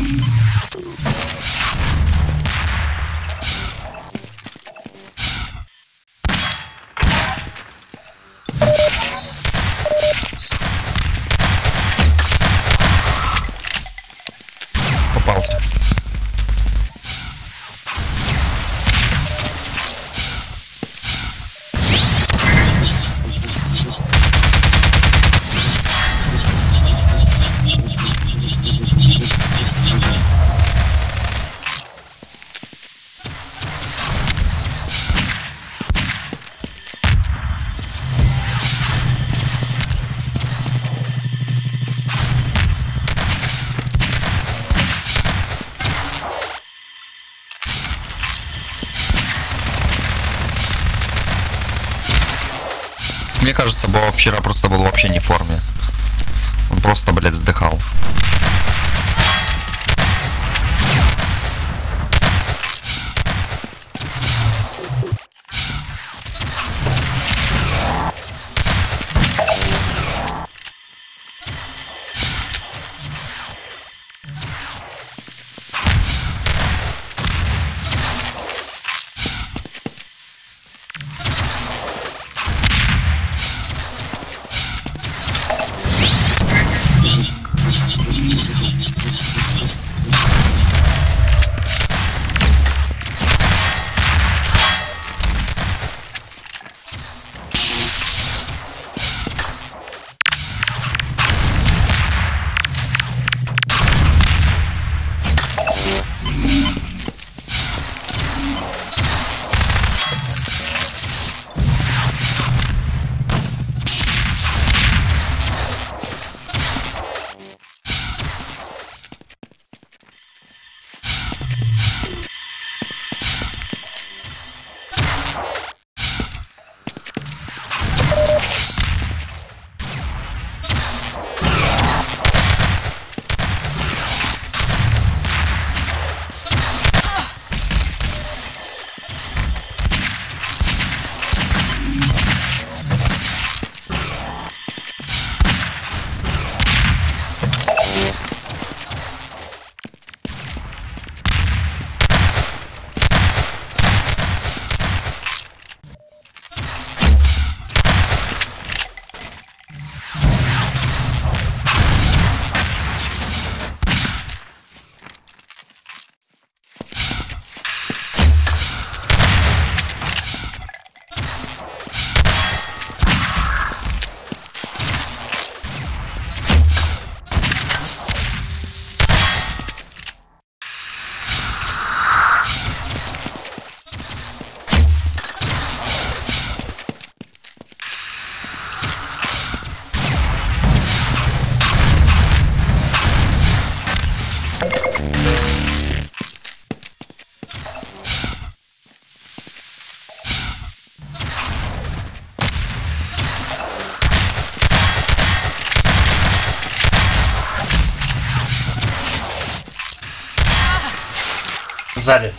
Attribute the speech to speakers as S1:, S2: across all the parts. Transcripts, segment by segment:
S1: Попался. Мне кажется, Боб вчера просто был вообще не в форме. Он просто, блядь, вздыхал.
S2: Сзади.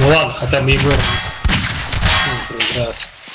S2: Ну ладно, хотя бы Егор не проиграет.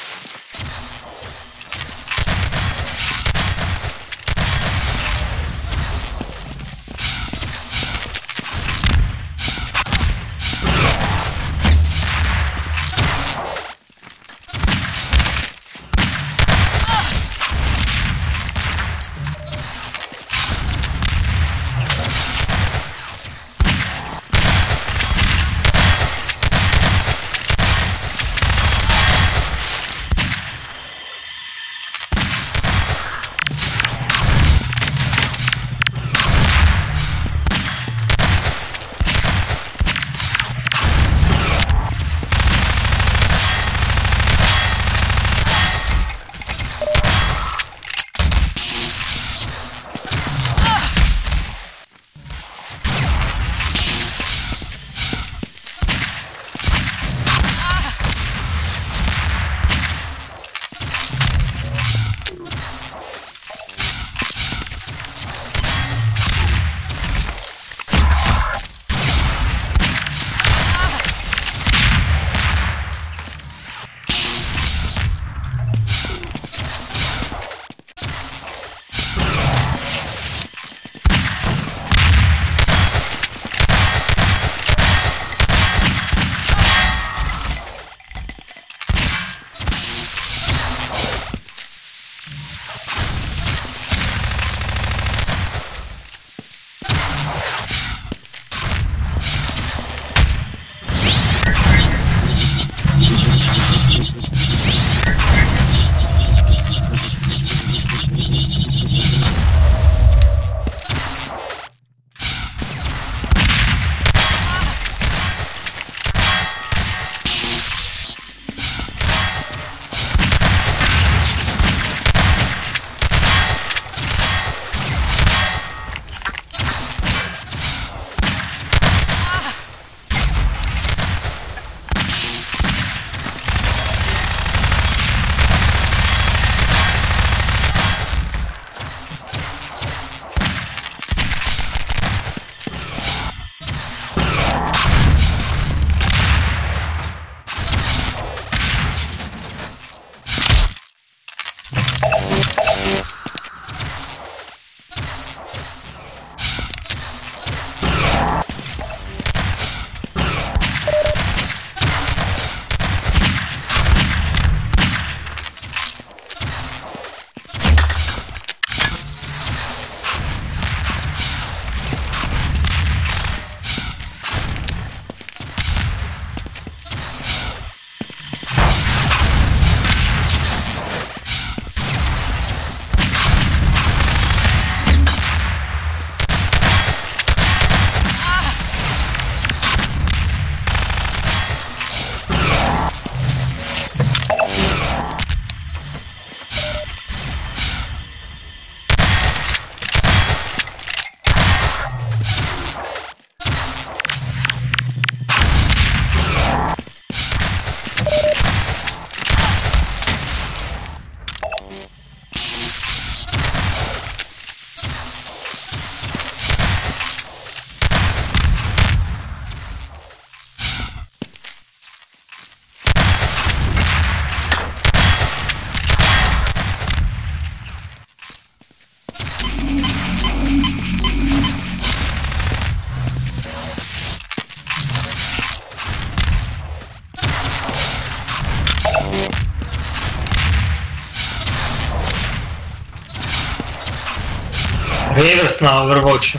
S2: Реверс на Overwatch.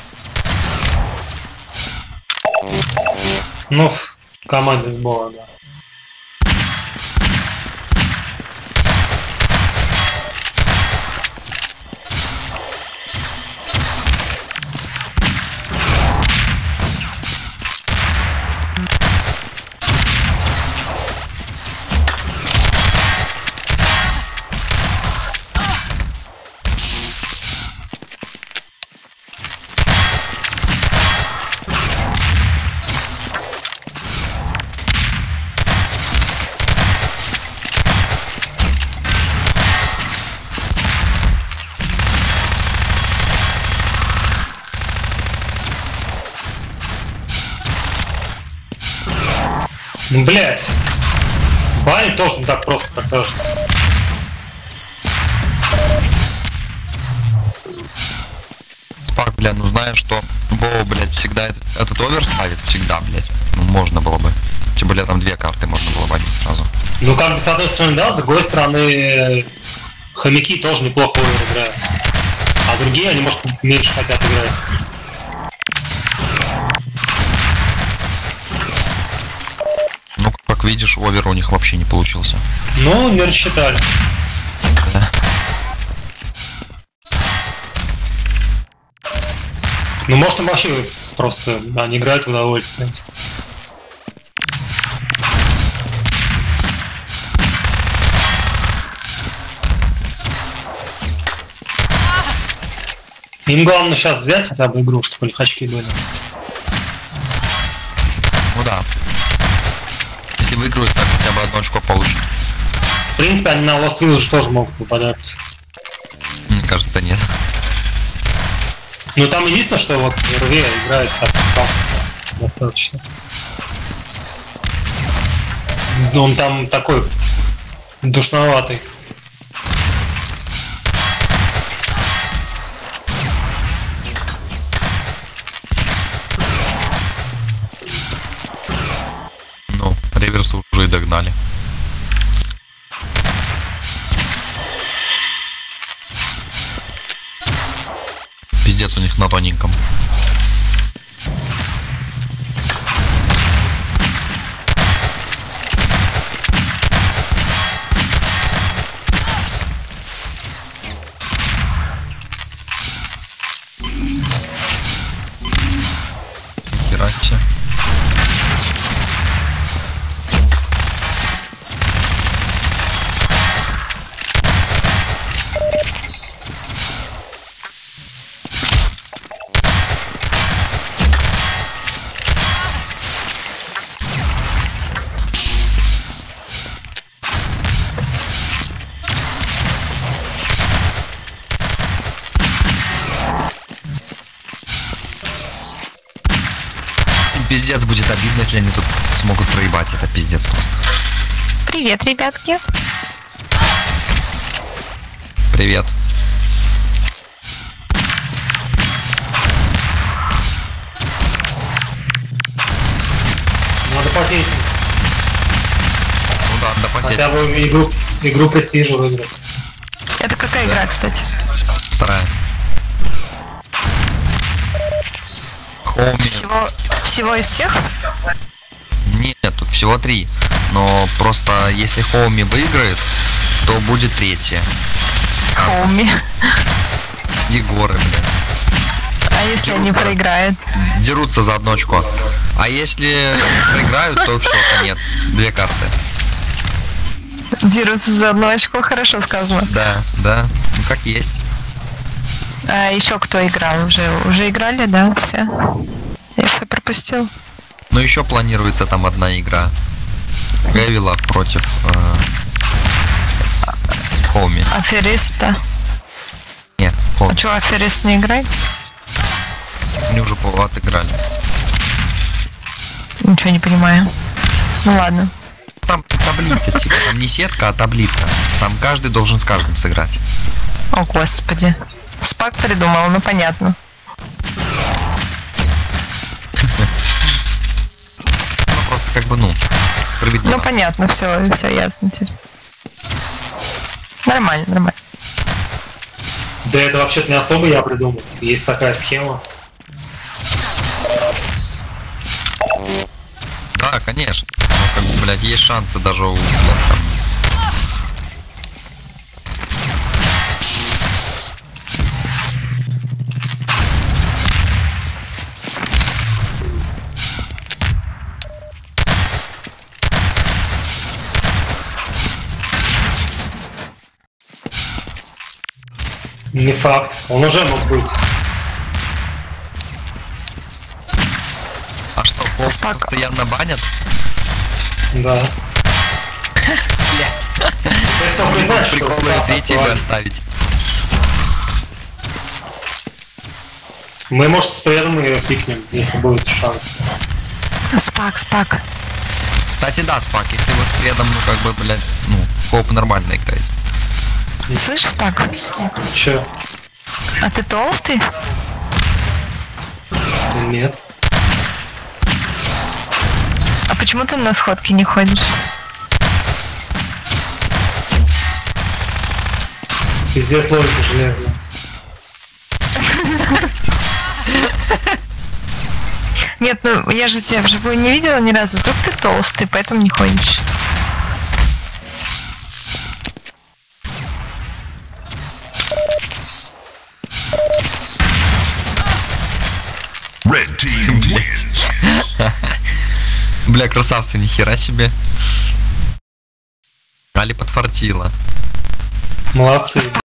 S2: Ну, в команде сбора, да. Ну, блядь. Банить тоже не так просто, как кажется.
S1: Спак, бля, ну знаешь, что Вова, блядь, всегда этот овер ставит, всегда, блядь. Ну, можно было бы. Тем более там 2 карты можно было бы одеть сразу.
S2: Ну, как бы, с одной стороны, да, с другой стороны, хомяки тоже неплохо овер играют. А другие, они, может, меньше хотят играть.
S1: Ну, как видишь, овер у них вообще не получился.
S2: Ну, не рассчитали.
S1: Да.
S2: Ну, может, им вообще просто они играют в удовольствие. Им главное сейчас взять хотя бы игру, чтобы у них очки были.
S1: Ну да. Если выиграют, так хотя бы 1 очко получат.
S2: В принципе, они на Lost Village тоже могут попадаться.
S1: Мне кажется, нет.
S2: Ну, там единственное, что вот РВ играет так достаточно. Он там такой душноватый.
S1: Ну, реверсы уже и догнали. Пиздец у них на тоненьком. Хера себе. Пиздец будет обидно, если они тут смогут проебать. Это пиздец просто.
S3: Привет, ребятки.
S1: Привет.
S2: Надо потеть.
S1: Ну да, да потеть.
S2: Хотя бы игру престижа выиграть.
S3: Это какая игра, кстати?
S1: 2. Хоуми.
S3: Всего из всех?
S1: Нет, тут всего 3. Но просто если Хоуми выиграет, то будет 3.
S3: Хоуми.
S1: Егоры, блядь.
S3: А если они проиграют?
S1: Дерутся за 1 очко. А если проиграют, то все, конец. 2 карты.
S3: Дерутся за 1 очко, хорошо сказано.
S1: Да, да. Ну как есть.
S3: А еще кто играл? Уже играли, да, все? Я все пропустил.
S1: Но еще планируется там 1 игра. Гевила против Хоуми.
S3: Афериста.
S1: Нет,
S3: А
S1: Хоуми.
S3: что, аферист не играет?
S1: Они уже отыграли.
S3: Ничего не понимаю. Ну ладно.
S1: Там таблица, типа, там не сетка, а таблица. Там каждый должен с каждым сыграть.
S3: О, господи. Спак придумал, ну понятно.
S1: Ну просто как бы, справедливо.
S3: Ну понятно, все ясно теперь. Нормально, нормально.
S2: Да это вообще-то не особо я придумал. Есть такая схема.
S1: Да, конечно. Ну, как бы, блядь, есть шансы даже у, блядь, там.
S2: Не факт. Он уже мог быть.
S1: А что, Хоуми
S3: Спак.
S1: постоянно банят?
S2: Да.
S1: Блядь.
S2: Это только и значит, что
S1: Приколы
S2: да,
S1: третьего
S2: актуально.
S1: оставить.
S2: Мы, может, с Фредом ее пикнем, если будет шанс.
S3: Спак.
S1: Кстати, да, Спак, если вы с Кредом, ну как бы, блядь, ну, коп нормально играете.
S3: Слышь, Спак,
S2: Че?
S3: а ты толстый?
S2: Нет.
S3: А почему ты на сходки не ходишь?
S2: Пиздец логика железная.
S3: Нет, ну я же тебя вживую не видела ни разу, только ты толстый, поэтому не ходишь.
S4: Red team wins.
S1: Бля, красавцы, нихера себе. Али подфартила.
S2: Молодцы.